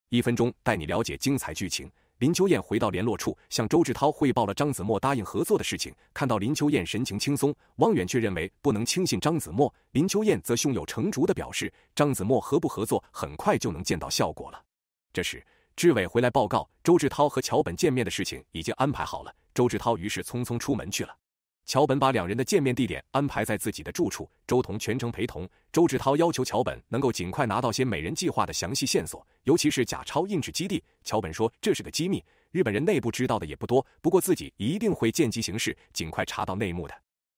1分钟带你了解精彩剧情。林秋燕回到联络处，向周志涛汇报了张子墨答应合作的事情。看到林秋燕神情轻松，汪远却认为不能轻信张子墨，林秋燕则胸有成竹地表示，张子墨合不合作很快就能见到效果了。这时，志伟回来报告，周志涛和桥本见面的事情已经安排好了。周志涛于是匆匆出门去了。桥本把2人的见面地点安排在自己的住处，周彤全程陪同。周志涛要求桥本能够尽快拿到些美人计划的详细线索，尤其是假钞印制基地。桥本说这是个机密，日本人内部知道的也不多，不过自己一定会见机行事，尽快查到内幕的。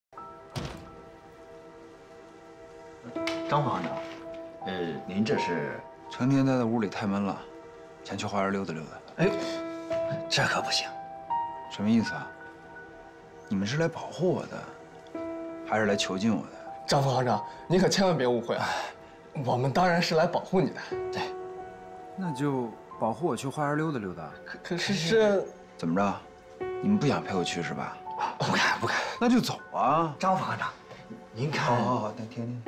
张副行长，您这是成天待在屋里太闷了，想去花园溜达溜达。 哎，这可不行。 什么意思啊？你们是来保护我的，还是来囚禁我的？ 张副行长，您可千万别误会啊！我们当然是来保护你的。 对， 那就保护我去花园溜达溜达。 可是这怎么着？你们不想陪我去是吧？ 不敢不敢。 那就走啊！ 张副行长，您看…… 好，停。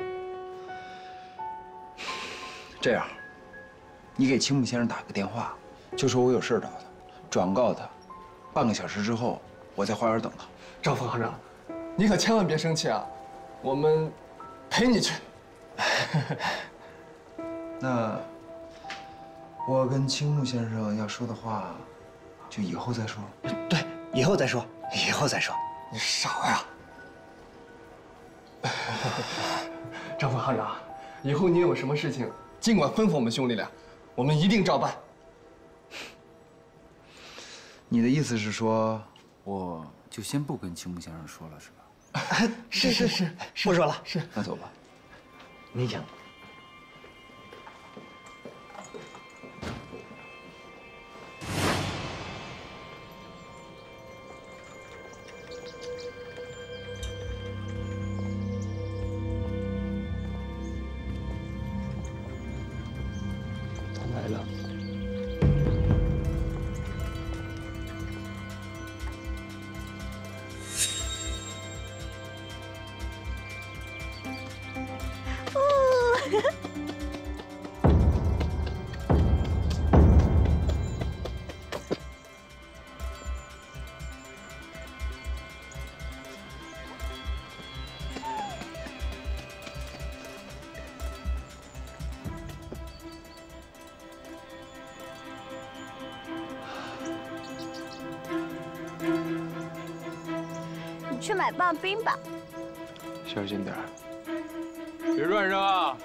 这样，你给青木先生打个电话，就说我有事找他，转告他，半个小时之后我在花园等他。 张副行长，你可千万别生气啊！我们陪你去。 那我跟青木先生要说的话，就以后再说。 对，以后再说，以后再说。 你少呀！张副行长，以后你有什么事情，尽管吩咐我们兄弟俩，我们一定照办。 你的意思是说，我就先不跟青木先生说了，是吧？ 是， 不说了。 是， 那走吧。 您请。 他来了。 你去买棒冰吧。 小心点儿， 别乱扔啊！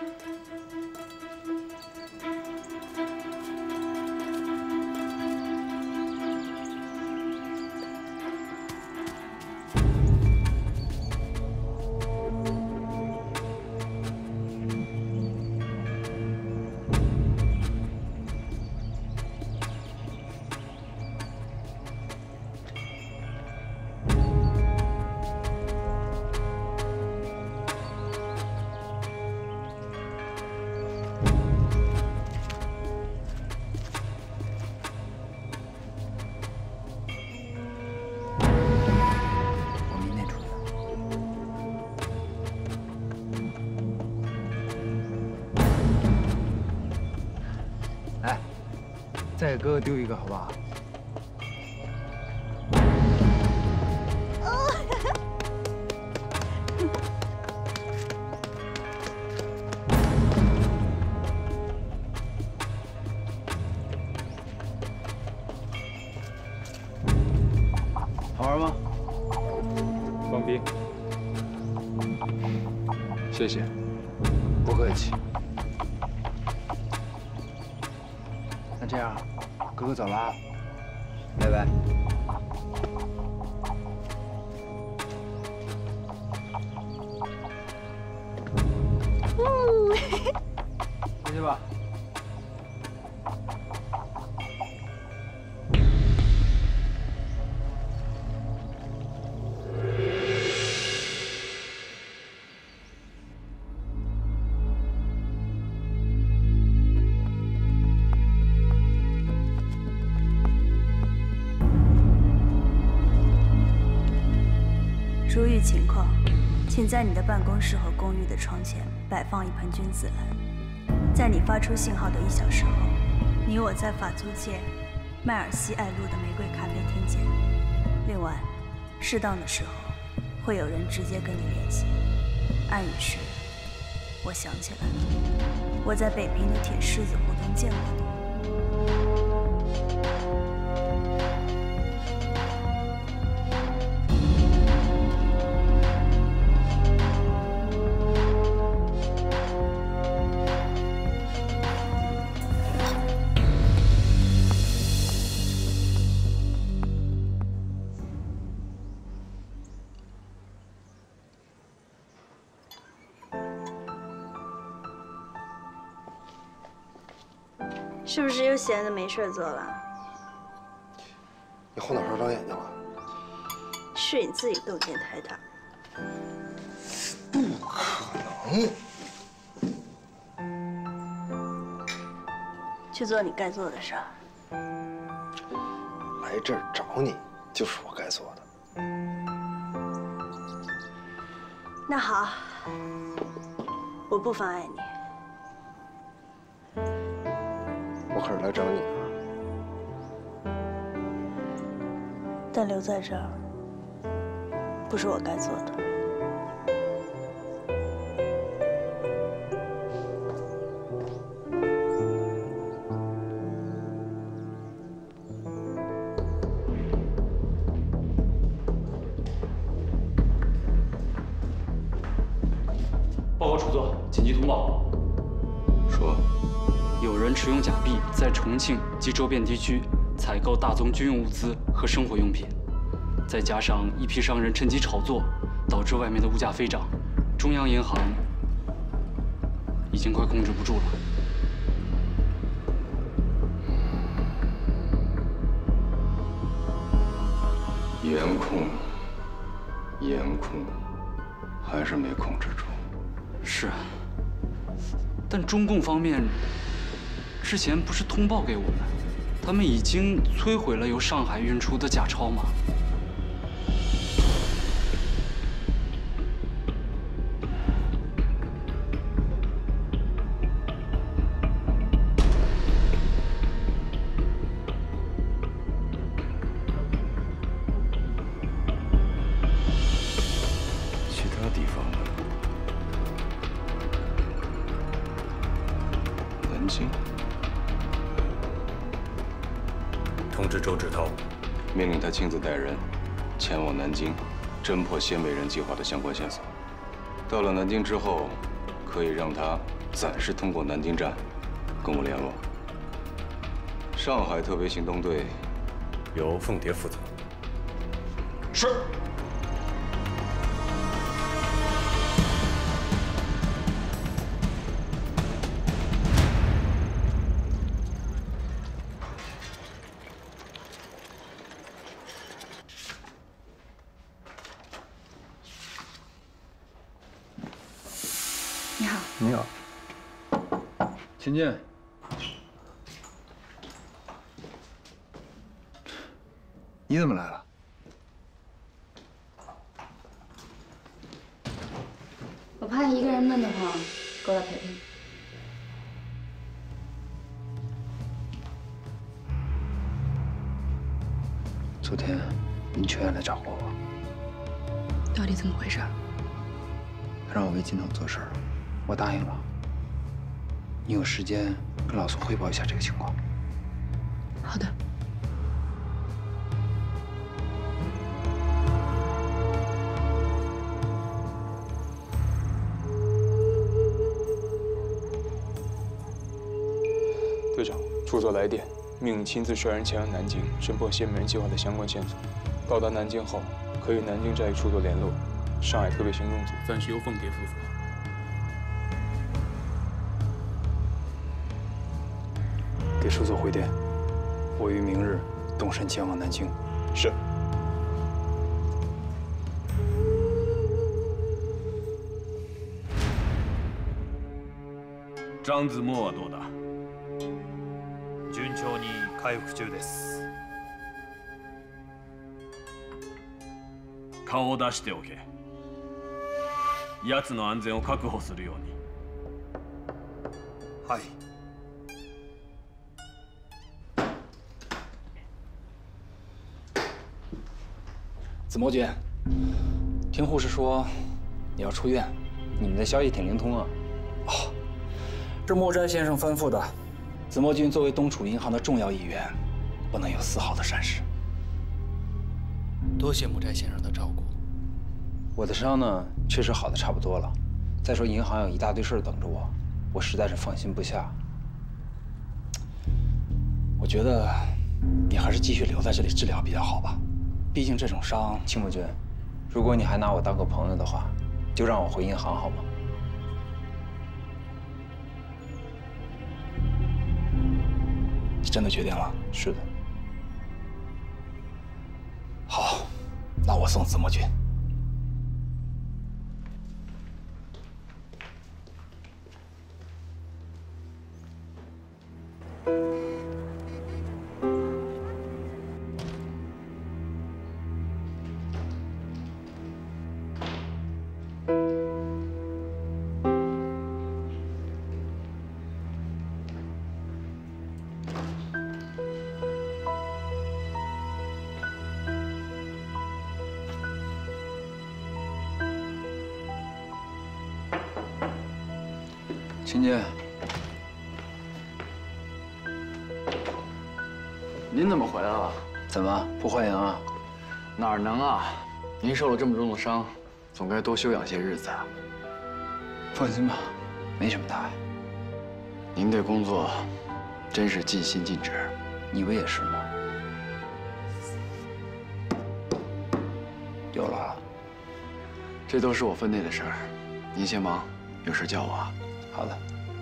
再给哥哥丢一个，好不好？好玩吗？ 放冰。谢谢。 不客气。那这样，哥哥走了啊，拜拜。回去吧。 如遇情况，请在你的办公室和公寓的窗前摆放一盆君子兰。在你发出信号的1小时后， 你我在法租界迈尔西爱路的玫瑰咖啡厅见。另外，适当的时候会有人直接跟你联系。暗语是，我想起来了，我在北平的铁狮子胡同见过你。 是不是又闲着没事做了？ 你后脑勺长眼睛了？ 是你自己洞见太大。 不可能！ 去做你该做的事儿。 来这儿找你，就是我该做的。 那好，我不妨碍你。 我可是来找你的。 但留在这儿，不是我该做的。 报告处座，紧急通报。 说。 有人持用假币在重庆及周边地区采购大宗军用物资和生活用品，再加上一批商人趁机炒作，导致外面的物价飞涨。中央银行已经快控制不住了。 严控，还是没控制住。 是，但中共方面。 之前不是通报给我们，他们已经摧毁了由上海运出的假钞吗？ 其他地方呢？南京。 通知周志涛， 命令他亲自带人前往南京，侦破鲜美人计划的相关线索。到了南京之后，可以让他暂时通过南京站跟我联络。上海特别行动队由凤蝶负责。 是。 你好， 你好， 请进。 你怎么来了？ 我怕你一个人闷得慌，过来陪陪你。 昨天林秋燕来找过我， 到底怎么回事？ 她让我为金总做事，我答应了。你有时间跟老苏汇报一下这个情况。 好的。 队长，处座来电，命令亲自率人前往南京，侦破鲜美人计划的相关线索。到达南京后，可与南京战役处座联络。上海特别行动组暂时由凤蝶负责。 给处座回电，我于明日动身前往南京。 是。 张子墨はどうだ？順調に回復中です。顔を出しておけ。奴の安全を確保するように。はい。 子墨君，听护士说你要出院，你们的消息挺灵通啊。哦，是木斋先生吩咐的。子墨君作为东楚银行的重要一员，不能有丝毫的闪失。 多谢木斋先生的照顾。 我的伤呢，确实好的差不多了。再说银行有一大堆事儿等着我，我实在是放心不下。我觉得你还是继续留在这里治疗比较好吧，毕竟这种伤。青木君，如果你还拿我当个朋友的话，就让我回银行好吗？你真的决定了？是的。好，那我送子墨君。秦姐， 您怎么回来了？ 怎么不欢迎啊？ 哪能啊！您受了这么重的伤，总该多休养些日子啊。 放心吧，没什么大碍。 您对工作真是尽心尽职， 你不也是吗？又来了， 这都是我分内的事儿，您先忙，有事叫我啊。 好的。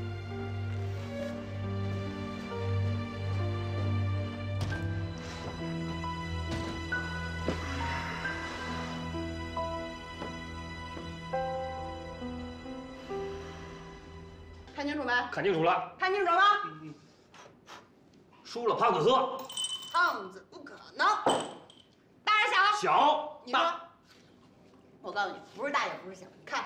看清楚没？ 看清楚了。 看清楚了吗？ 输了胖子喝。 胖子不可能。大还是小？ 小。 你说。我告诉你，不是大也不是小，开。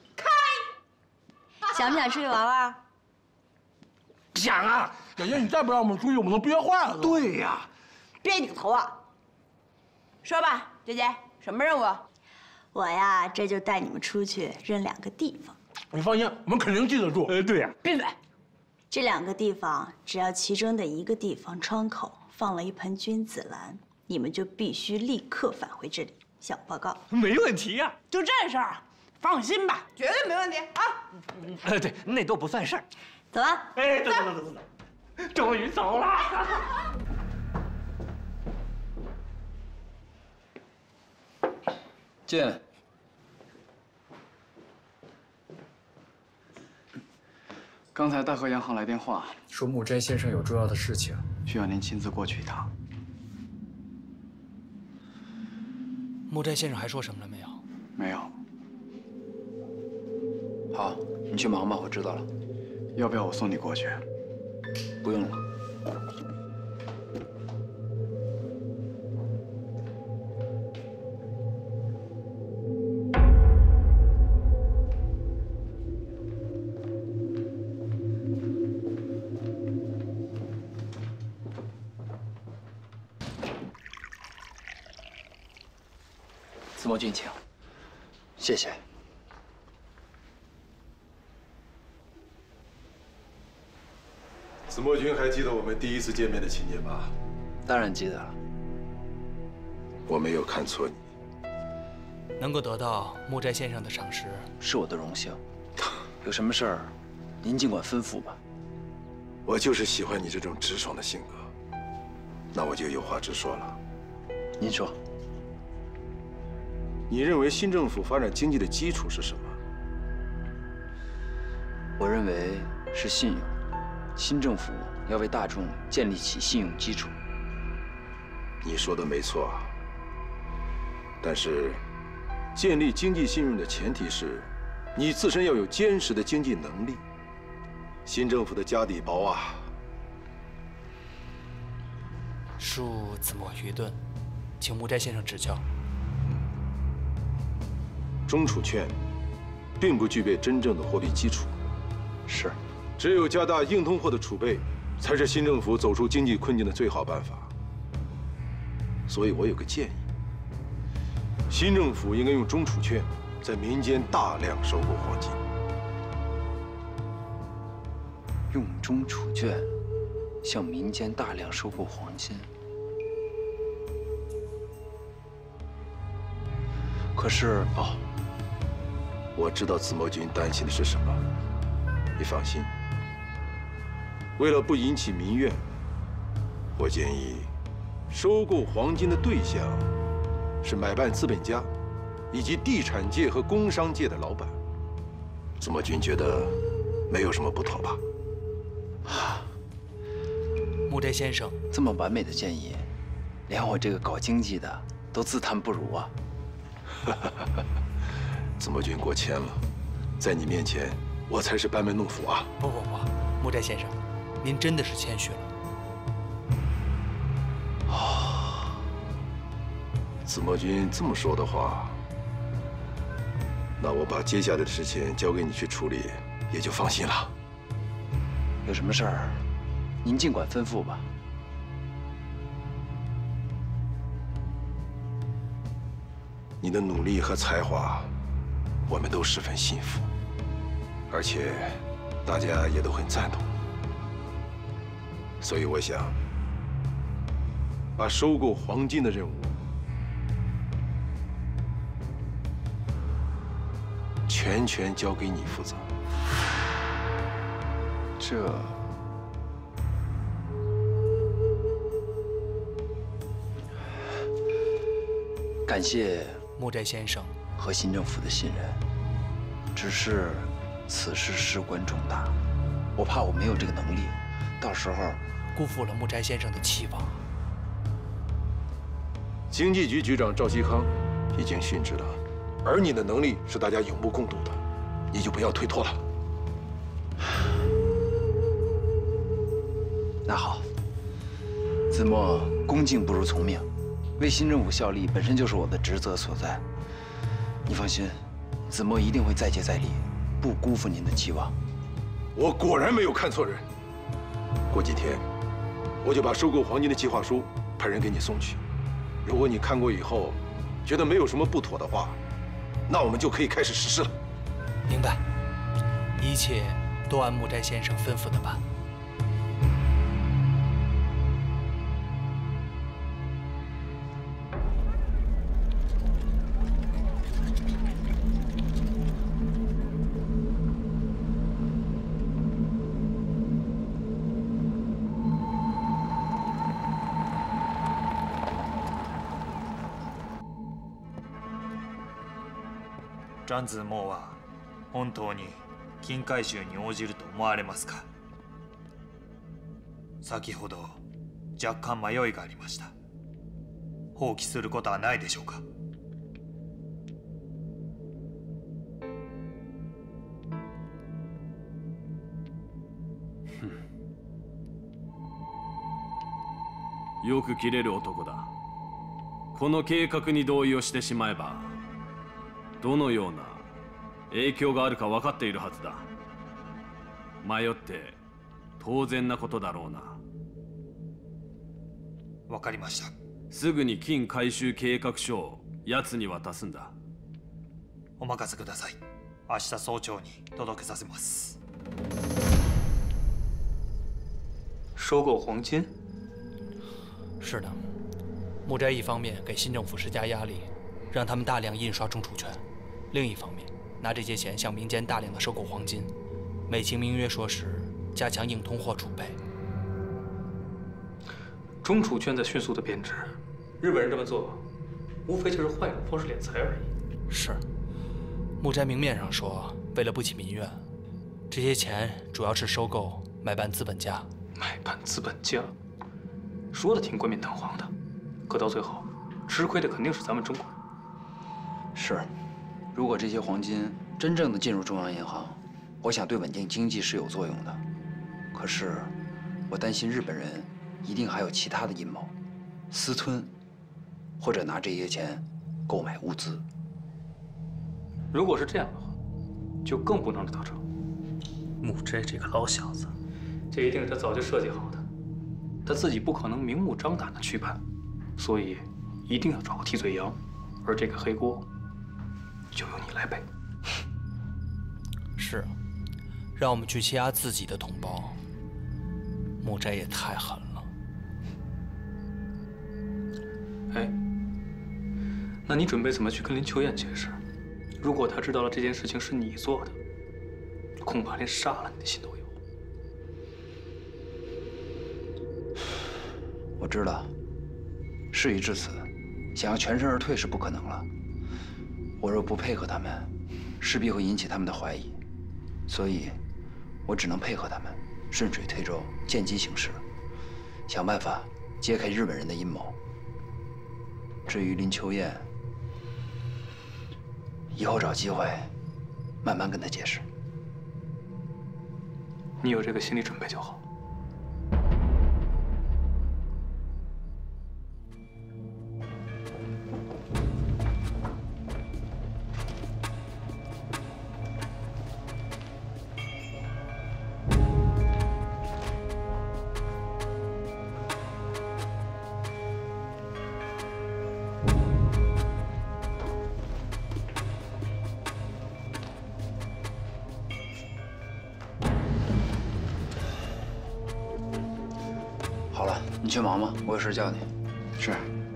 想不想出去玩玩？ 想啊！ 姐姐，你再不让我们出去，我们都憋坏了。 对呀。 憋你个头啊！说吧，姐姐，什么任务？ 我呀，这就带你们出去认2个地方。 你放心，我们肯定记得住。 对呀。 闭嘴！ 这2个地方，只要其中的一个地方窗口放了一盆君子兰，你们就必须立刻返回这里向我报告。 没问题呀。 就这事儿，放心吧，绝对没问题啊！ 对，那都不算事儿。 走吧。 哎，走，终于走了。 进。 刚才大和洋行来电话，说木斋先生有重要的事情，需要您亲自过去一趟。 木斋先生还说什么了没有？ 没有。 好，你去忙吧，我知道了。 要不要我送你过去？ 不用了。子墨君，请。谢谢。 子墨君还记得我们第一次见面的情节吧？ 当然记得了。 我没有看错你。 能够得到木斋先生的赏识， 是我的荣幸。有什么事儿，您尽管吩咐吧。 我就是喜欢你这种直爽的性格。那我就有话直说了。 您说。 你认为新政府发展经济的基础是什么？ 我认为是信用。新政府要为大众建立起信用基础。 你说的没错，但是建立经济信用的前提是，你自身要有坚实的经济能力。新政府的家底薄啊。 恕子墨愚钝，请木斋先生指教。 中储券并不具备真正的货币基础。 是。 只有加大硬通货的储备，才是新政府走出经济困境的最好办法。所以我有个建议， 新政府应该用中储券在民间大量收购黄金。 用中储券向民间大量收购黄金。可是我知道子墨君担心的是什么。你放心，为了不引起民怨，我建议收购黄金的对象是买办资本家以及地产界和工商界的老板。子墨君觉得没有什么不妥吧？ 木斋先生， 这么完美的建议，连我这个搞经济的都自叹不如啊！ 子墨君过谦了，在你面前，我才是班门弄斧啊！ 不，木斋先生，您真的是谦虚了。 子墨君这么说的话，那我把接下来的事情交给你去处理，也就放心了。 有什么事儿，您尽管吩咐吧。 你的努力和才华，我们都十分信服，而且大家也都很赞同。所以我想，把收购黄金的任务全权交给你负责。 这感谢木斋先生和新政府的信任，只是此事事关重大，我怕我没有这个能力，到时候辜负了木斋先生的期望。 经济局局长赵锡康已经殉职了，而你的能力是大家有目共睹的，你就不要推脱了。 那好，子墨恭敬不如从命，为新政府效力本身就是我的职责所在。你放心，子墨一定会再接再厉，不辜负您的期望。 我果然没有看错人。过几天，我就把收购黄金的计划书派人给你送去。如果你看过以后，觉得没有什么不妥的话，那我们就可以开始实施了。 明白，一切都按木斋先生吩咐的办。 ジャンズモーは本当に金回収に応じると思われますか？先ほど若干迷いがありました。放棄することはないでしょうか？ よく切れる男だ。この計画に同意をしてしまえばどのような影響があるか分かっているはずだ。迷って当然なことだろうな。 わかりました。 すぐに金回収計画書を奴に渡すんだ。 お任せください。明日早朝に届けさせます。 收购黄金？ 是的，木斋一方面给新政府施加压力，让他们大量印刷中储券；另一方面，拿这些钱向民间大量的收购黄金，美其名曰说是加强硬通货储备。 中储券在迅速的贬值，日本人这么做，无非就是换一种方式敛财而已。 是，木斋明面上说为了不起民怨，这些钱主要是收购买办资本家。 买办资本家，说的挺冠冕堂皇的，可到最后，吃亏的肯定是咱们中国。 是，如果这些黄金真正的进入中央银行，我想对稳定经济是有作用的。可是，我担心日本人一定还有其他的阴谋，私吞，或者拿这些钱购买物资。 如果是这样的话，就更不能得逞。 木斋这个老小子， 这一定是他早就设计好的，他自己不可能明目张胆的去办，所以一定要找个替罪羊。 而这个黑锅就由你来背。是，让我们去欺压自己的同胞，木斋也太狠了。哎，那你准备怎么去跟林秋燕解释？如果他知道了这件事情是你做的，恐怕连杀了你的心都有。 我知道，事已至此，想要全身而退是不可能了。我若不配合他们，势必会引起他们的怀疑，所以，我只能配合他们，顺水推舟，见机行事，想办法揭开日本人的阴谋。至于林秋燕，以后找机会慢慢跟他解释。 你有这个心理准备就好。 好了，你去忙吧，我有事叫你。是。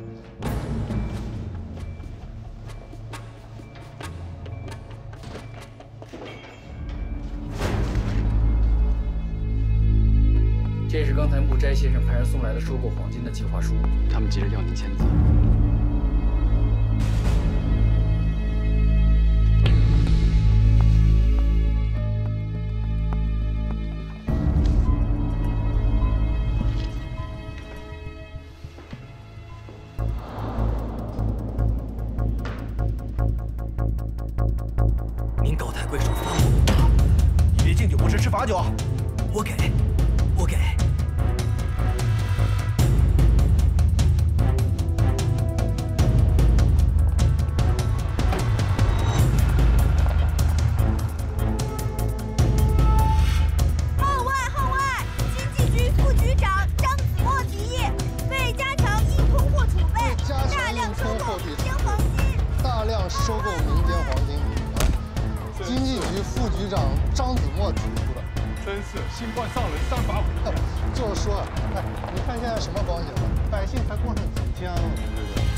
这是刚才木斋先生派人送来的收购黄金的计划书， 他们急着要你签字。 您高抬贵手放我，一杯敬酒不吃吃罚酒，我给。 收购民间黄金，经济局副局长张子墨提出的。 真是新官上任3把火。 就是说，哎，你看现在什么光景了？百姓才过上几天了，对不对？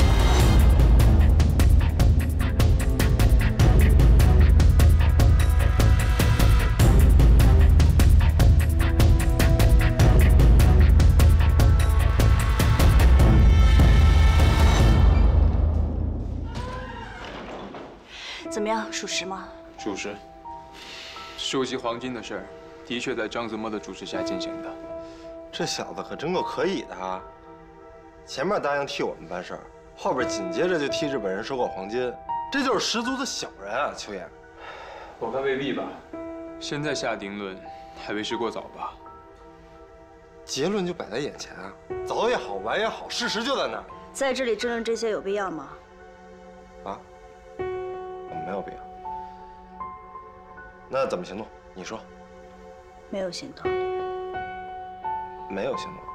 怎么样，属实吗？ 属实。收集黄金的事儿，的确在张子墨的主持下进行的。 这小子可真够可以的啊！前面答应替我们办事儿，后边紧接着就替日本人收购黄金，这就是十足的小人啊！秋燕， 我看未必吧。现在下定论，还为时过早吧？ 结论就摆在眼前啊！早也好，晚也好，事实就在那儿。 在这里争论这些有必要吗？ 啊？没有必要。那怎么行动？你说。 没有行动。 没有行动。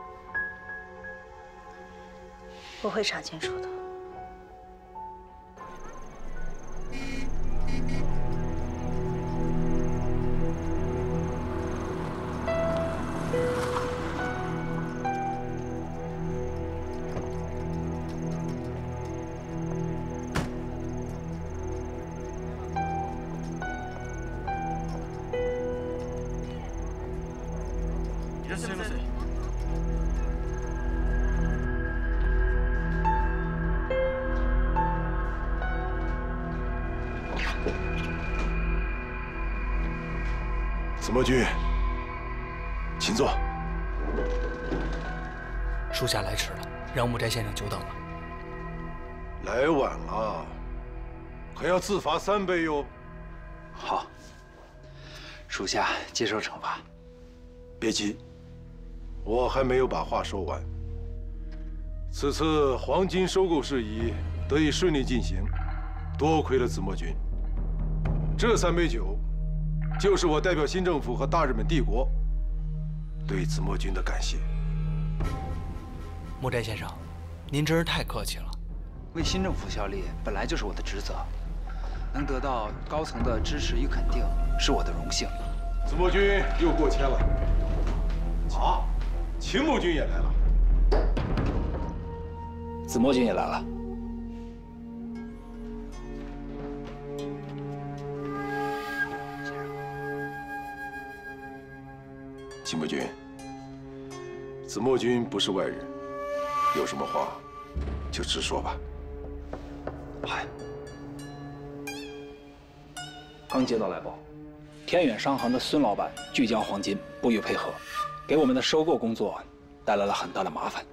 我会查清楚的。 いらっしゃいませ。 子墨君，请坐。 属下来迟了，让木斋先生久等了。 来晚了，可要自罚3杯哟。 好，属下接受惩罚。 别急，我还没有把话说完。此次黄金收购事宜得以顺利进行，多亏了子墨君。这3杯酒，就是我代表新政府和大日本帝国对子墨君的感谢。 木斋先生，您真是太客气了。 为新政府效力本来就是我的职责，能得到高层的支持与肯定是我的荣幸。 子墨君又过谦了。啊，秦墨君也来了。 子墨君也来了。 秦墨君，子墨君不是外人，有什么话就直说吧。 嗨，刚接到来报，天远商行的孙老板拒交黄金，不予配合，给我们的收购工作带来了很大的麻烦。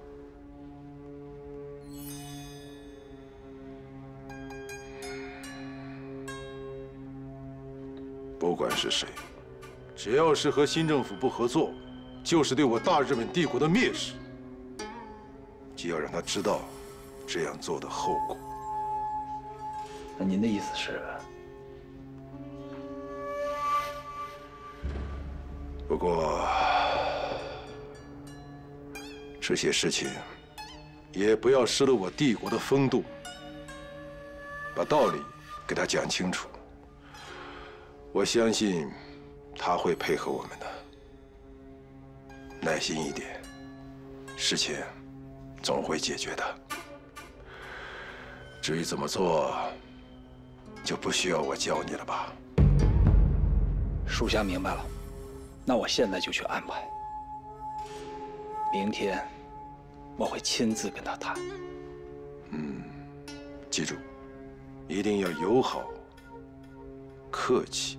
不管是谁，只要是和新政府不合作，就是对我大日本帝国的蔑视。就要让他知道这样做的后果。 那您的意思是？ 不过这些事情也不要失了我帝国的风度，把道理给他讲清楚。我相信他会配合我们的。耐心一点，事情总会解决的。至于怎么做，就不需要我教你了吧？ 属下明白了，那我现在就去安排。明天我会亲自跟他谈。 记住，一定要友好、客气。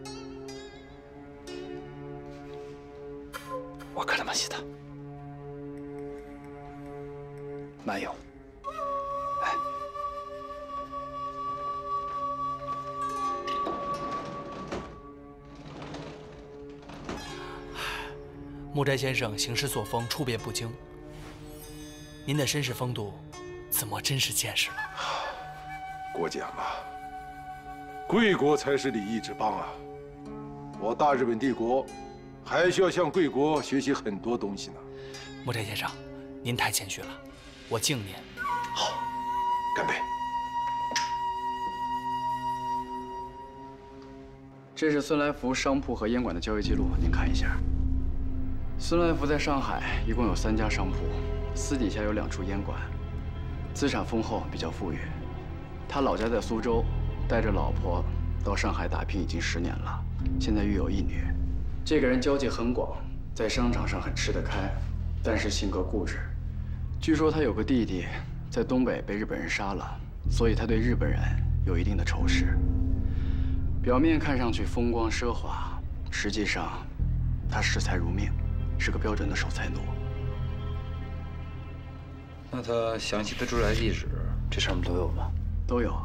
わかりました。慢用。哎。 木斋先生行事作风处变不惊，您的绅士风度，子墨真是见识了。 过奖了，贵国才是礼义之邦啊！我大日本帝国还需要向贵国学习很多东西呢。 木斋先生，您太谦虚了，我敬您。 好，干杯。 这是孙来福商铺和烟馆的交易记录，您看一下。孙来福在上海一共有3家商铺，私底下有2处烟馆，资产丰厚，比较富裕。他老家在苏州，带着老婆到上海打拼已经10年了，现在育有1女。这个人交际很广，在商场上很吃得开，但是性格固执。据说他有个弟弟在东北被日本人杀了，所以他对日本人有一定的仇视。表面看上去风光奢华，实际上他视财如命，是个标准的守财奴。 那他详细的住宅地址，这上面都有吗？ 都有。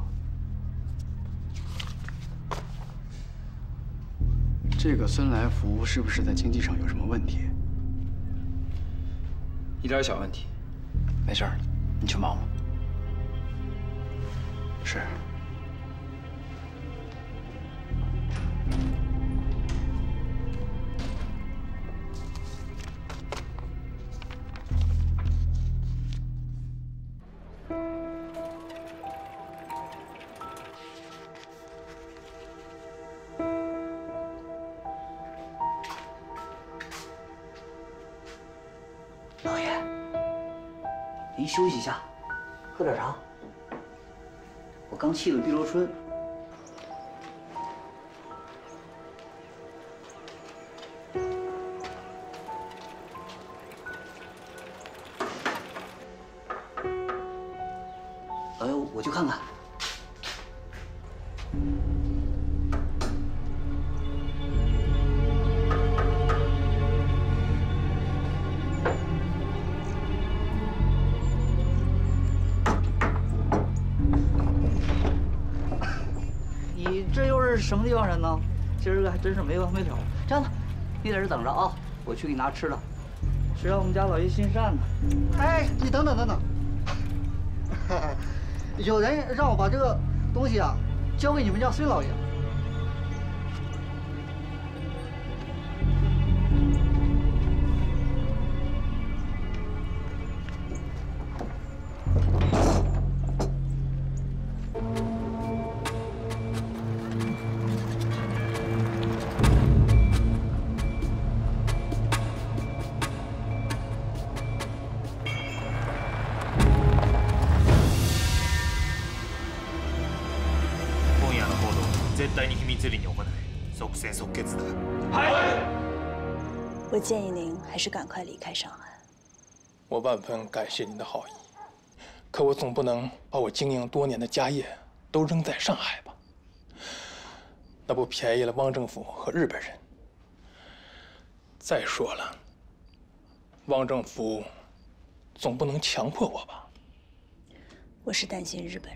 这个孙来福是不是在经济上有什么问题？ 一点小问题，没事儿，你去忙吧。 是。 老爷，您休息一下，喝点茶。我刚沏了碧螺春。老爷，我去看看。你这又是什么地方人呢？今儿个还真是没完没了。这样的，你在这等着啊，我去给你拿吃的。谁让我们家老爷心善呢？哎，你等等等等，有人让我把这个东西啊交给你们家孙老爷。 这里有不能，即戦即決だ。 我建议您还是赶快离开上海。 我万分感谢您的好意，可我总不能把我经营多年的家业都扔在上海吧？那不便宜了汪政府和日本人。再说了，汪政府总不能强迫我吧？ 我是担心日本人。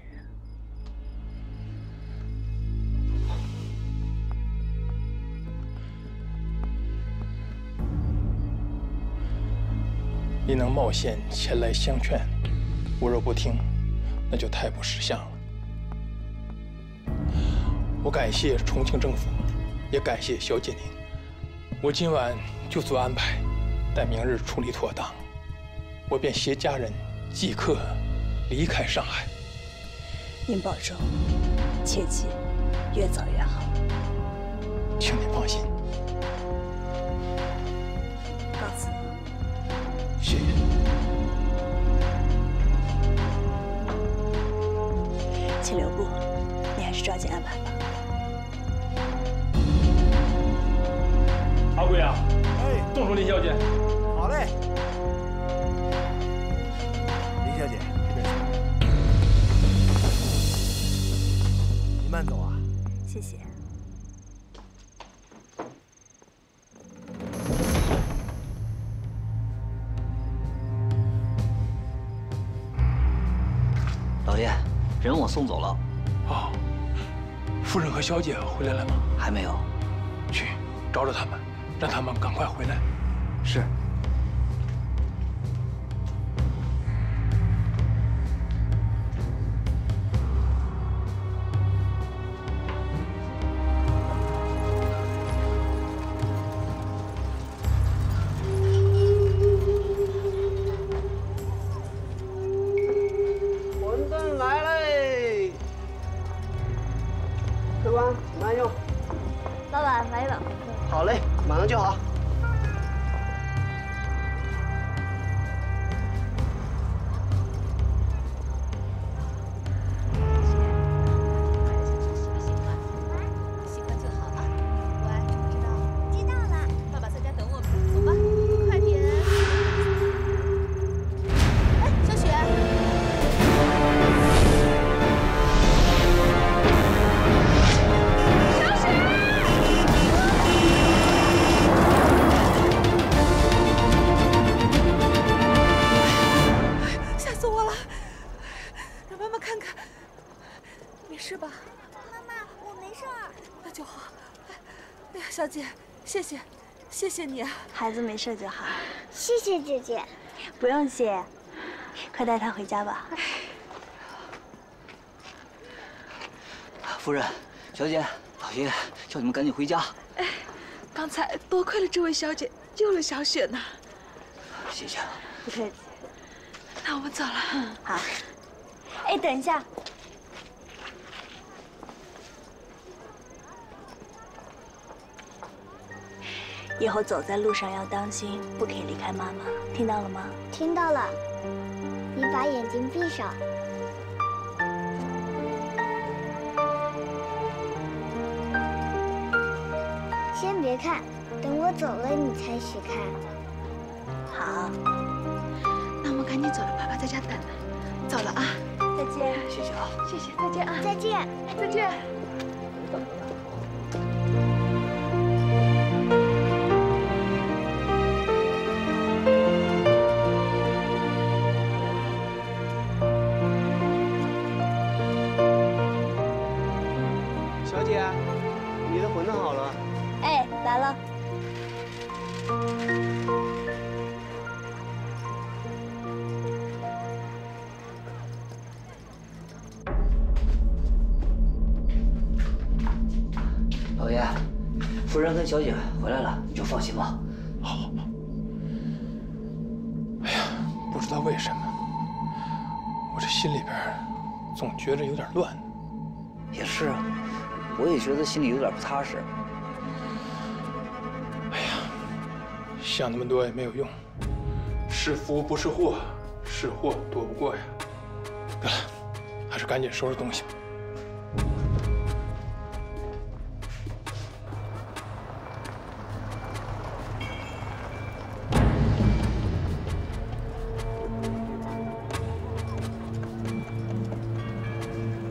你能冒险前来相劝，我若不听，那就太不识相了。我感谢重庆政府，也感谢小姐您。我今晚就做安排，待明日处理妥当，我便携家人即刻离开上海。 您保重，切记越早越好。 请您放心。 告辞。 谢谢。 请留步，你还是抓紧安排吧。 阿贵啊，哎，动手，林小姐。 好嘞，林小姐，这边请。你慢走啊。 谢谢。 老爷，人我送走了。 哦，夫人和小姐回来了吗？ 还没有。 去找找他们，让他们赶快回来。 是。 馄饨来嘞！客官，请慢用。 老板，来一碗馄饨。 好嘞，马上就好。 喜欢就好啊，乖，知不知道？知道了。爸爸在家等我们，走吧，快点。哎，小雪。 吓死我了！让妈妈看看，没事吧？ 妈妈，我没事儿。 那就好。哎呀，小姐，谢谢，谢谢你啊！ 孩子没事就好。 谢谢姐姐。 不用谢，快带他回家吧。 夫人、小姐、老爷叫你们赶紧回家。 哎，刚才多亏了这位小姐救了小雪呢。 谢谢。 不客气。 那我们走了。 好。哎，等一下。以后走在路上要当心，不可以离开妈妈，听到了吗？ 听到了。你把眼睛闭上。先别看，等我走了你才许看。 好。 那我们赶紧走了，爸爸在家等呢。走了啊， 再见。 谢谢啊。 谢谢，再见啊。 再见。 再见。 小姐，你的馄饨好了。 哎，来了。 老爷，夫人跟小姐回来了，你就放心吧。 好，好，好。哎呀，不知道为什么，我这心里边总觉着有点乱。 也是啊，我也觉得心里有点不踏实。 哎呀，想那么多也没有用，是福不是祸，是祸躲不过呀。得了，还是赶紧收拾东西吧。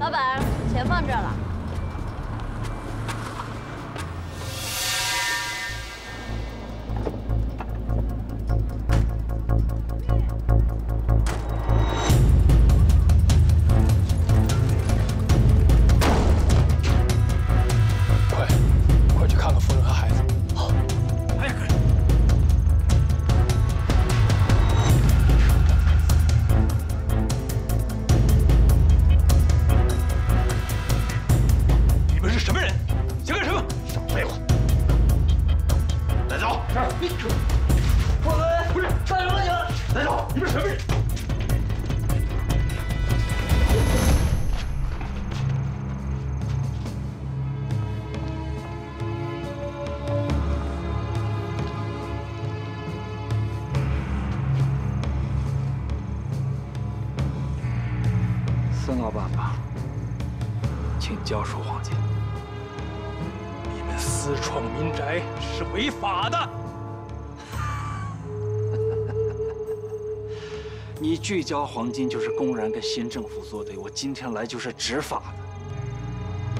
老板，钱放这儿了。 快去看看夫人和孩子。好， 哎呀，快！你们是什么人？想干什么？少废话！带走！是。 我们不是大人了你！ 带走！你们什么人？ 孙老板吧，请交出黄金。 你们私闯民宅是违法的。 你拒交黄金就是公然跟新政府作对，我今天来就是执法的。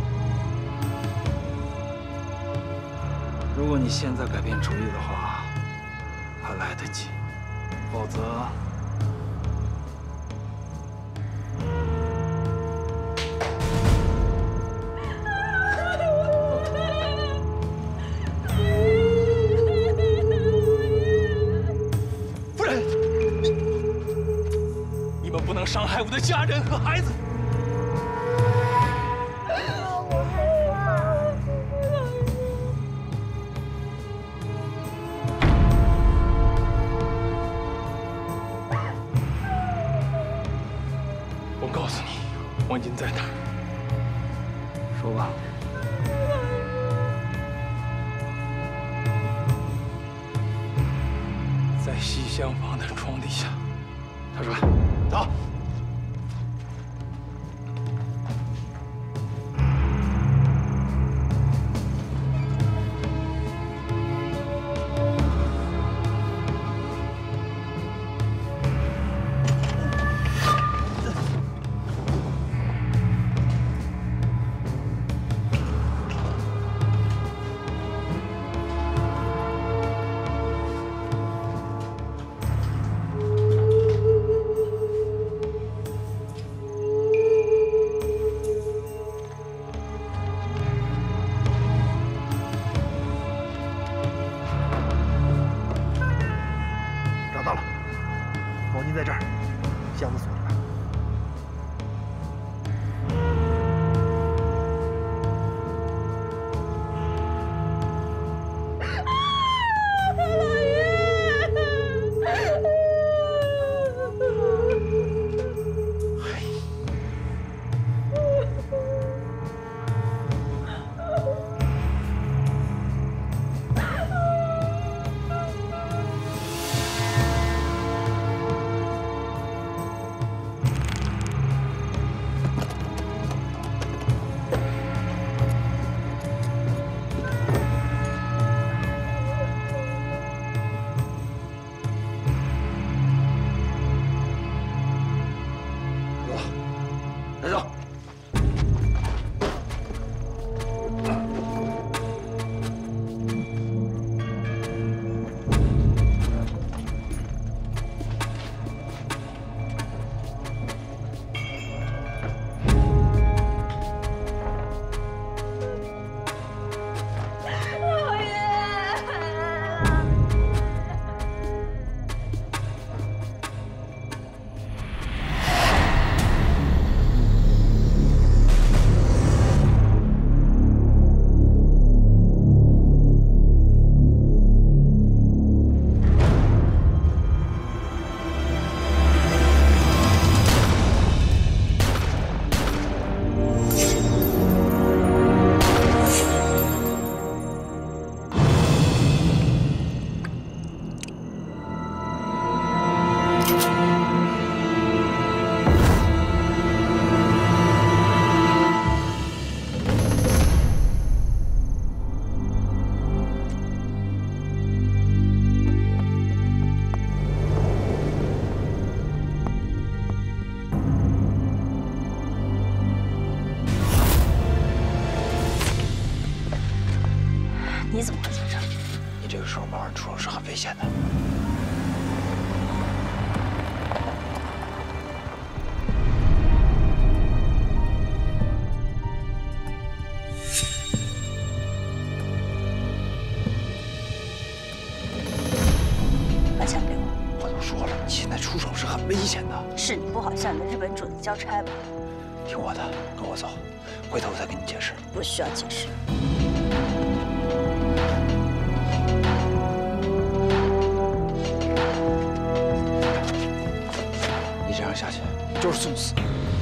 如果你现在改变主意的话，还来得及；否则， 夫人，你们不能伤害我的家人和孩子。我告诉你，黄金在哪儿？ 说吧。 在西厢房的床底下。 他说：“ 走。” 找到了，黄金在这儿，箱子锁着呢。 你怎么会在这儿？ 你这个时候贸然出手是很危险的。 把枪给我！ 我都说了，你现在出手是很危险的。 是你不好向你的日本主子交差吧？ 听我的，跟我走，回头我再跟你解释。 不需要解释。 你这样下去就是送死。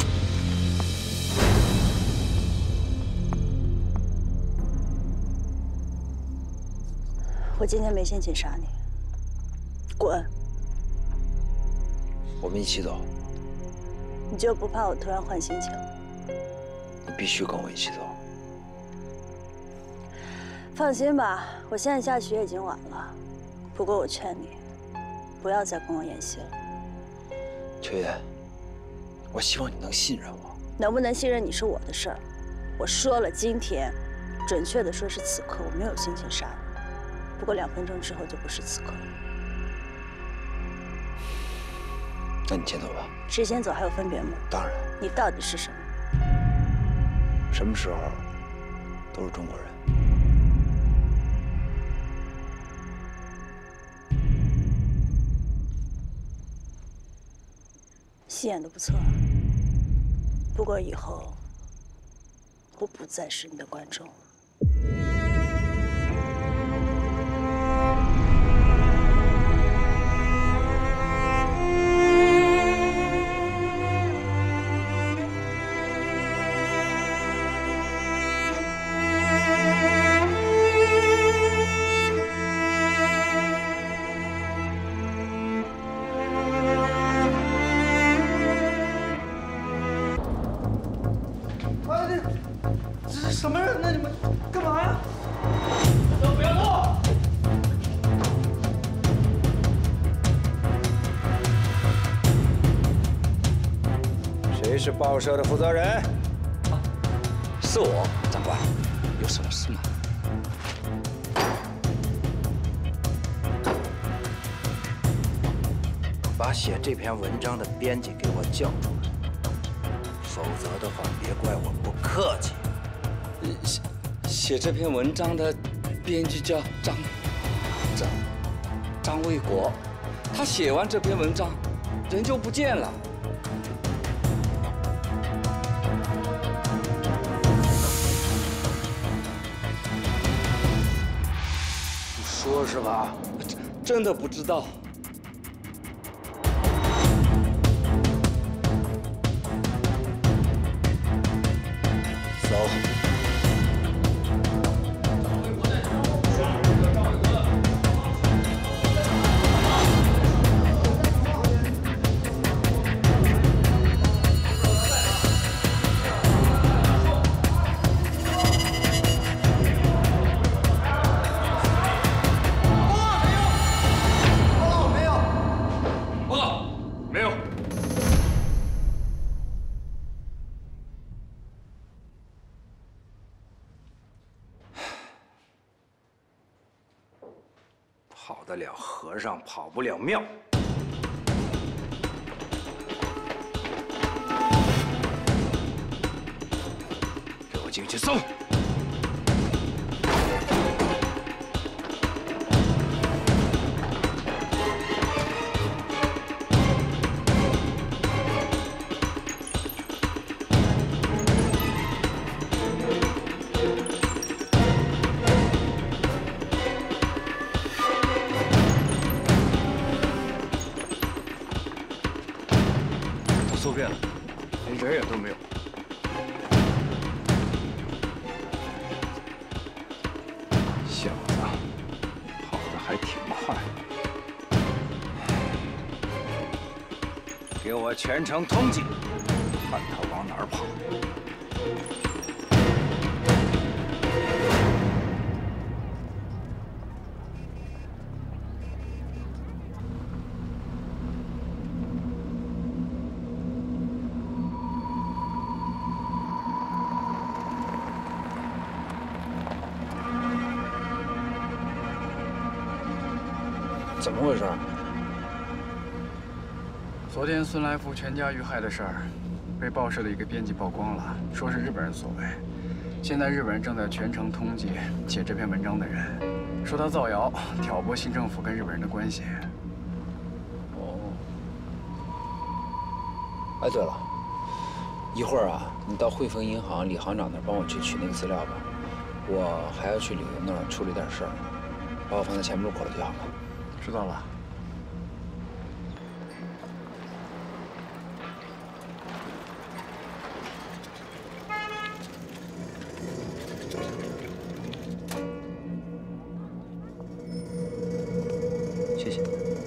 我今天没心情杀你，滚！ 我们一起走。 你就不怕我突然换心情？ 你必须跟我一起走。 放心吧，我现在下去也已经晚了。不过我劝你，不要再跟我演戏了。 秋叶，我希望你能信任我。 能不能信任你是我的事儿。我说了，今天，准确的说是此刻，我没有心情杀你。不过2分钟之后就不是此刻了。 那你先走吧。 谁先走还有分别吗？ 当然。 你到底是什么？ 什么时候都是中国人。 戏演得不错，不过以后我不再是你的观众了。 这是什么人呢？你们干嘛呀？都不要动！ 谁是报社的负责人？ 是我，长官。有什么事吗？ 把写这篇文章的编辑给我叫出来，否则的话，别怪我不客气。 写这篇文章的编辑叫张卫国，他写完这篇文章，人就不见了。 不说是吧？ 真的不知道。 走。跑得了和尚跑不了庙。给我进去搜！ 搜遍了，连人影都没有。 小子，跑得还挺快。给我全程通缉，看他往哪儿跑。 怎么回事？ 昨天孙来福全家遇害的事儿，被报社的一个编辑曝光了，说是日本人所为。现在日本人正在全城通缉写这篇文章的人，说他造谣挑拨新政府跟日本人的关系。 哦。哎，对了，一会儿啊，你到汇丰银行李行长那儿帮我去取那个资料吧。我还要去李云那儿处理点事儿，把我放在前门路口就好了。 知道了。 谢谢。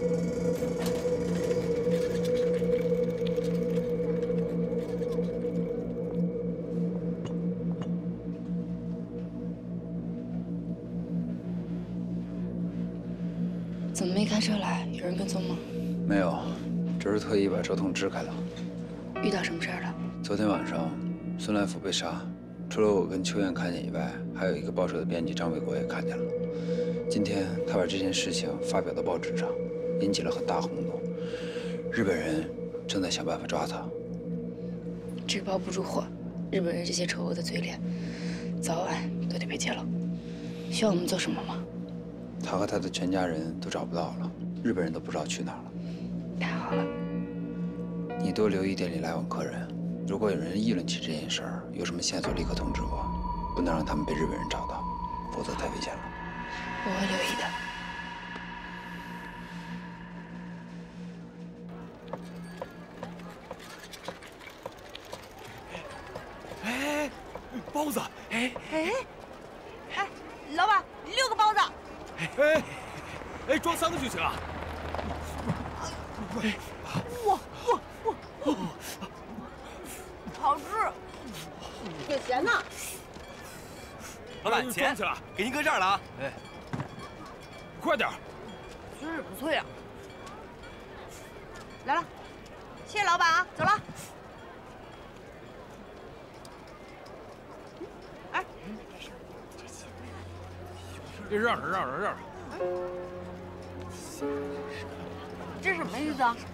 怎么没开车来？有人跟踪吗？ 没有，只是特意把车洞支开了。 遇到什么事儿了？ 昨天晚上，孙来福被杀，除了我跟秋燕看见以外，还有一个报社的编辑张卫国也看见了。今天他把这件事情发表到报纸上，引起了很大轰动。日本人正在想办法抓他。 纸包不住火，日本人这些丑恶的嘴脸，早晚都得被揭露。需要我们做什么吗？ 他和他的全家人都找不到了，日本人都不知道去哪儿了。 太好了。 你多留意店里来往客人，如果有人议论起这件事儿，有什么线索立刻通知我，不能让他们被日本人找到，否则太危险了。 我会留意的。 哎，包子！哎， 老板，6个包子。 哎，装3个就行啊。 哇，好吃，有咸呢。 老板，钱去了，给您搁这儿了啊。哎，快点。 真是不错呀。来了，谢谢老板啊，走了。哎， 这让着。 这是什么意思啊？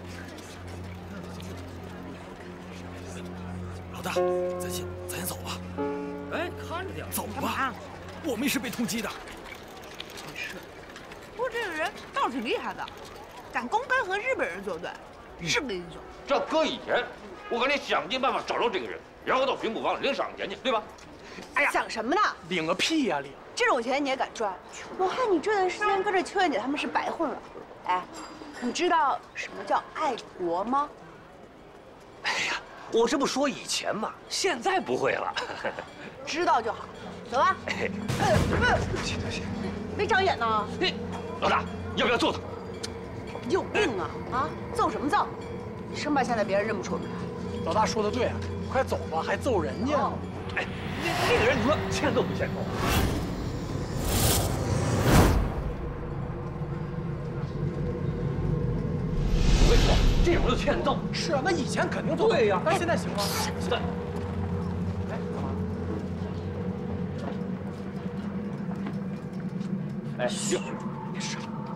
老大，咱先走吧。哎，看着点，走吧。我们也是被通缉的。 真是，不过这个人倒是挺厉害的，敢公开和日本人作对，是个英雄。 这搁以前，我肯定想尽办法找着这个人，然后到巡捕房领赏钱去，对吧？ 哎呀，想什么呢？ 领个屁呀，领！ 这种钱你也敢赚？我看你这段时间跟着秋燕姐他们是白混了。哎，你知道什么叫爱国吗？ 哎呀，我这不说以前嘛，现在不会了。 知道就好，走吧。 对不起。 没长眼呢。 老大，要不要揍他？ 你有病啊！啊，揍什么揍？生怕现在别人认不出你来。 老大说的对啊，快走吧，还揍人家呢。 哎，那个人你说欠揍不欠揍？为什么这种就欠揍？ 是啊，那以前肯定做对呀，但现在行吗？ 对。 哎，干嘛？ 哎，行，没事。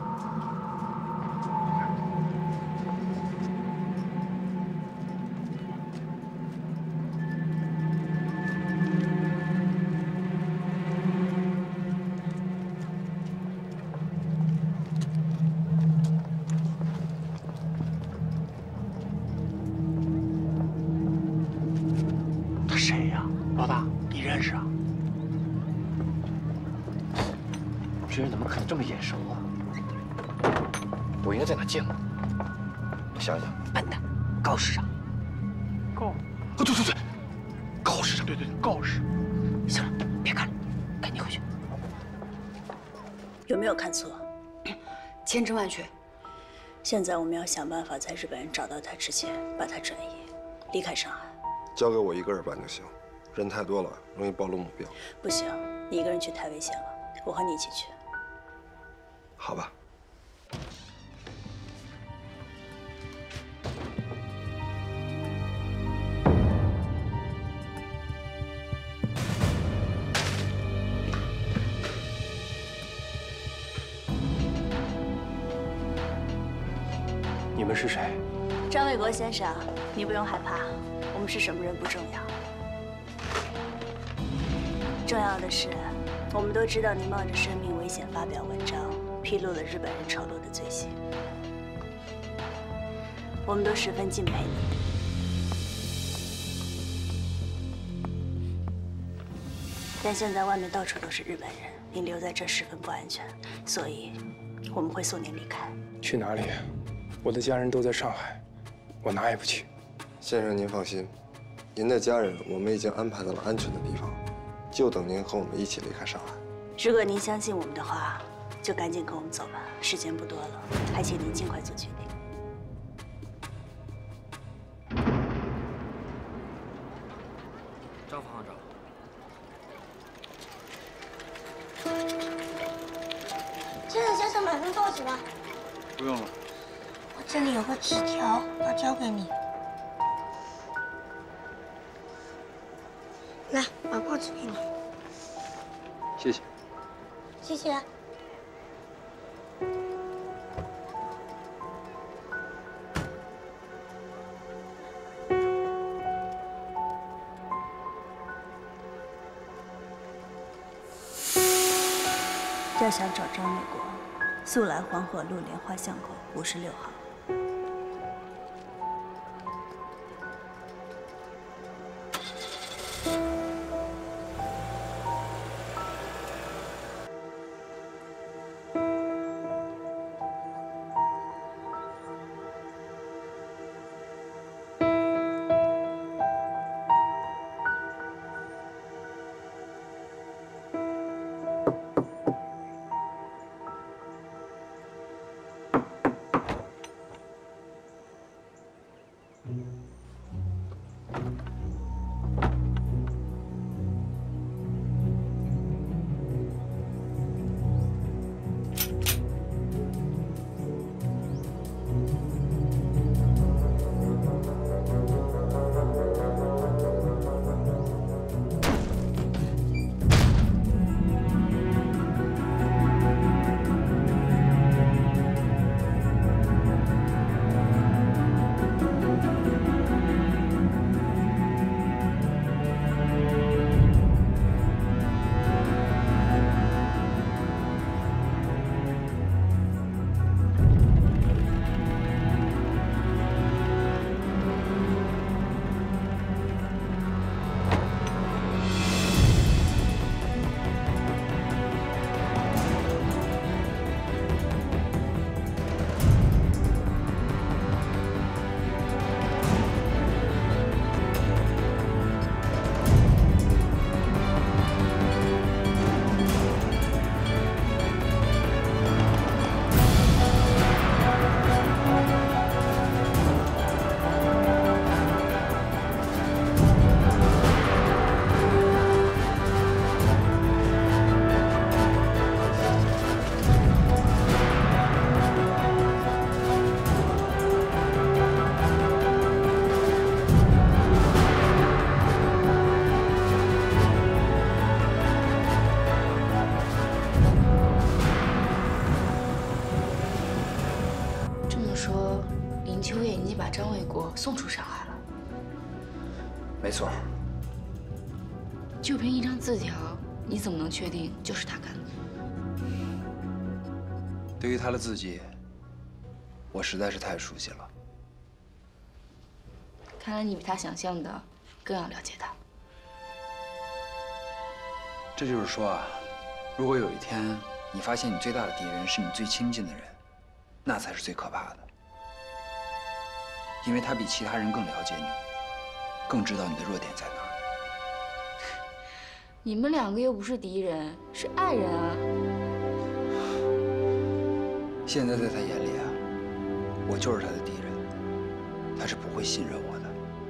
他谁呀？老大，你认识啊？ 这人怎么可能这么眼熟啊？我应该在哪见过？我想想，笨蛋，高市长。 高？ 哦，对，高市长。 对，高市。 行了，别看了，赶紧回去。 有没有看错？ 千真万确。 现在我们要想办法在日本人找到他之前把他转移，离开上海。 交给我一个人办就行，人太多了容易暴露目标。 不行，你一个人去太危险了，我和你一起去。 好吧。 是谁？ 张卫国先生，你不用害怕，我们是什么人不重要，重要的是，我们都知道你冒着生命危险发表文章，披露了日本人丑陋的罪行，我们都十分敬佩你。但现在外面到处都是日本人，你留在这十分不安全，所以我们会送您离开。 去哪里？我的家人都在上海，我哪也不去。 先生，您放心，您的家人我们已经安排到了安全的地方，就等您和我们一起离开上海。 如果您相信我们的话，就赶紧跟我们走吧，时间不多了，还请您尽快做决定。 张副行长。 先生，先生，马上到齐了。 不用了。 我这里有个纸条，要交给你。来，把报纸给你。 谢谢。 谢谢。 要想找张卫国，速来黄河路莲花巷口56号。 送出上海了。 没错。 就凭一张字条，你怎么能确定就是他干的？ 对于他的字迹，我实在是太熟悉了。 看来你比他想象的更要了解他。 这就是说啊，如果有一天你发现你最大的敌人是你最亲近的人，那才是最可怕的。 因为他比其他人更了解你，更知道你的弱点在哪儿。 你们两个又不是敌人，是爱人啊！ 现在在他眼里啊，我就是他的敌人，他是不会信任我的。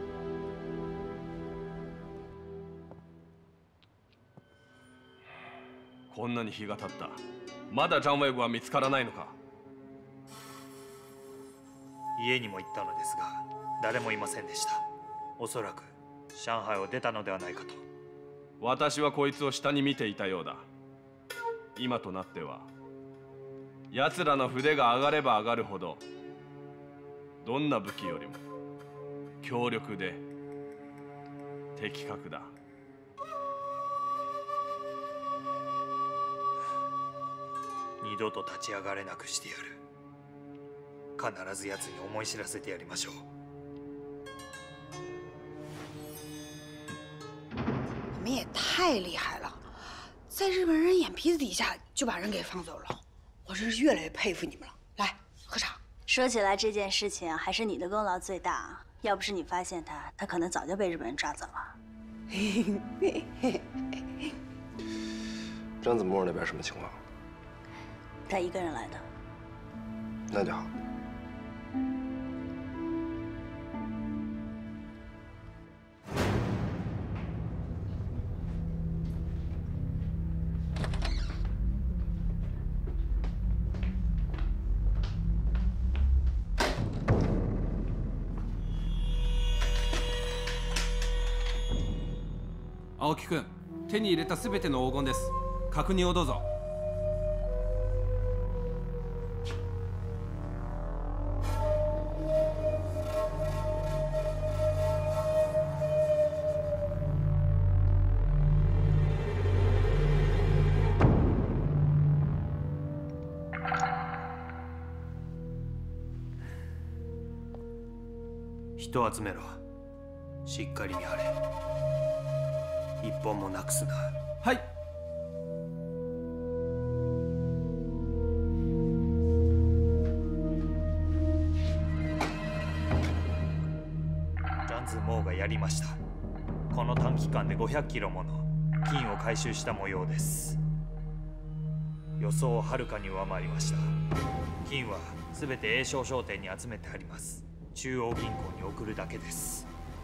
こんなに日が経った。まだジャンウェイゴは見つからないのか。 家にも行ったのですが誰もいませんでした。おそらく上海を出たのではないかと。 私はこいつを下に見ていたようだ。今となっては奴らの筆が上がれば上がるほどどんな武器よりも強力で的確だ。 二度と立ち上がれなくしてやる。必ず奴に思い知らせてやりましょう。 你们也太厉害了，在日本人眼皮子底下就把人给放走了，我真是越来越佩服你们了。来，喝茶。 说起来这件事情还是你的功劳最大，要不是你发现他，他可能早就被日本人抓走了。 张子墨那边什么情况？ 他一个人来的。 那就好。 青木君、手に入れたすべての黄金です。確認をどうぞ。 人集めろ。しっかり見張れ。一本もなくすな。 はい。 ランズ・モーがやりました。この短期間で500キロもの金を回収した模様です。予想をはるかに上回りました。金はすべて栄商商店に集めてあります。中央銀行に送るだけです。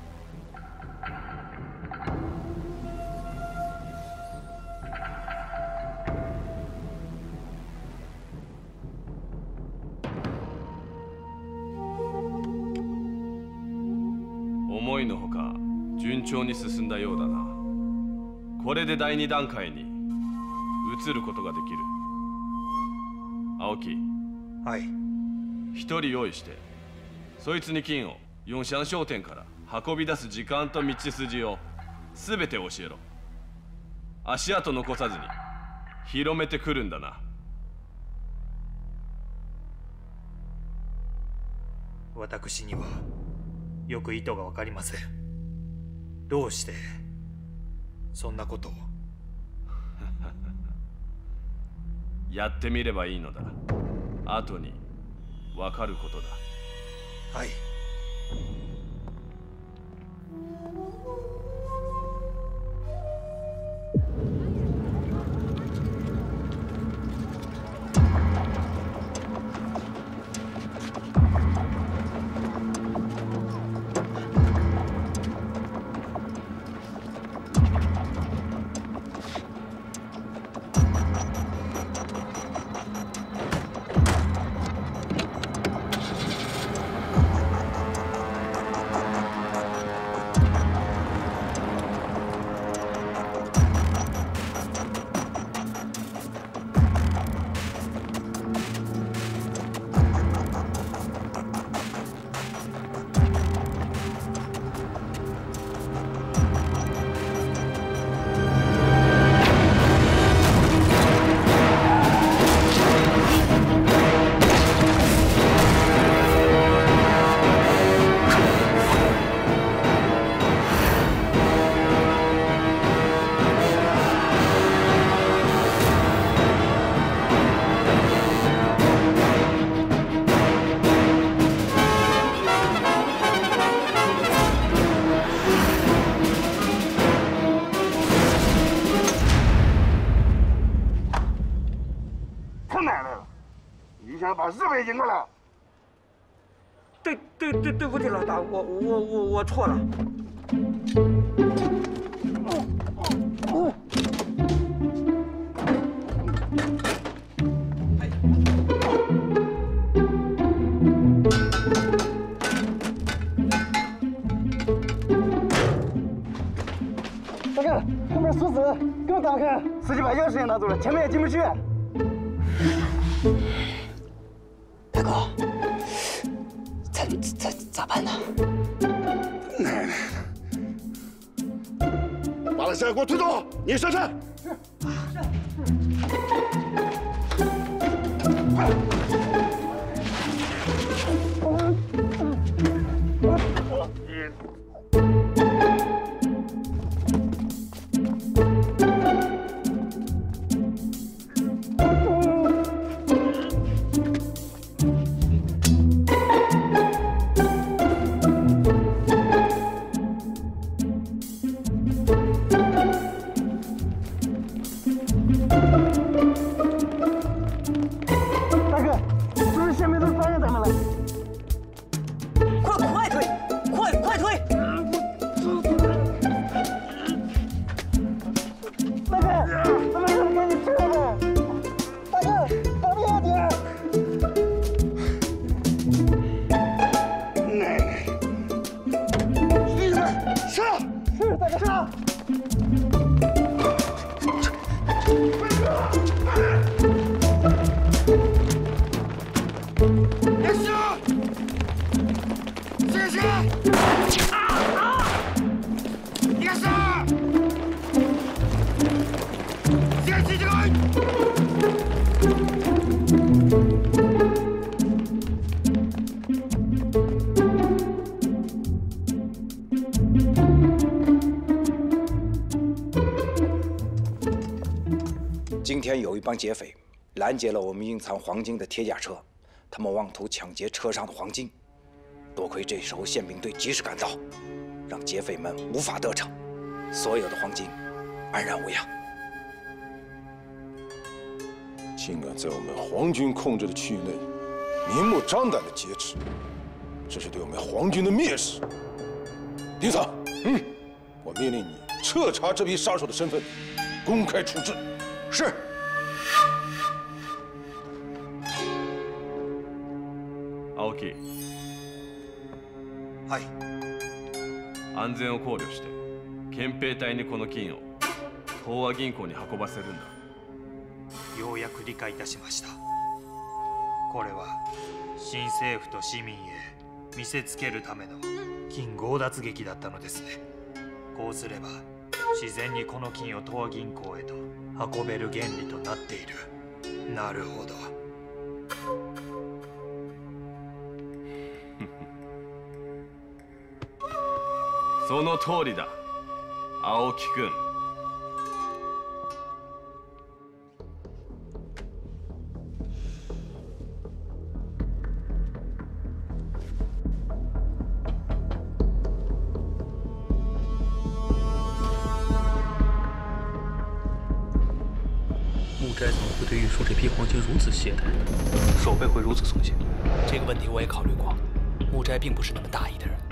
思いのほか順調に進んだようだな。これで第2段階に移ることができる。青木。 はい。 一人用意して、そいつに金を四シャン商店から運び出す時間と道筋を全て教えろ。足跡残さずに広めてくるんだな。 私にはよく意図が分かりません。どうしてそんなことを。 やってみればいいのだ。後に分かることだ。 はい。 把日本赢过来。对不起，老大，我错了。大哥，后面锁死，给我打开！司机把钥匙也拿走了，前面也进不去。大哥， 把他现在给我推走！你上山。 今天有一帮劫匪拦截了我们运藏黄金的铁甲车，他们妄图抢劫车上的黄金。多亏这时候宪兵队及时赶到，让劫匪们无法得逞，所有的黄金安然无恙。 竟敢在我们皇军控制的区域内明目张胆的劫持，这是对我们皇军的蔑视。丁草，我命令你彻查这批杀手的身份，公开处置。是。 青木。 はい。 安全を考慮して憲兵隊にこの金を東和銀行に運ばせるんだ。 ようやく理解いたしました。これは新政府と市民へ見せつけるための金強奪劇だったのですね。こうすれば自然にこの金を東和銀行へと運べる原理となっている。なるほど。 その通りだ、青木君。 木斋怎么会对运输这批黄金如此懈怠，手背会如此松懈？这个问题我也考虑过。木斋并不是那么大意的人。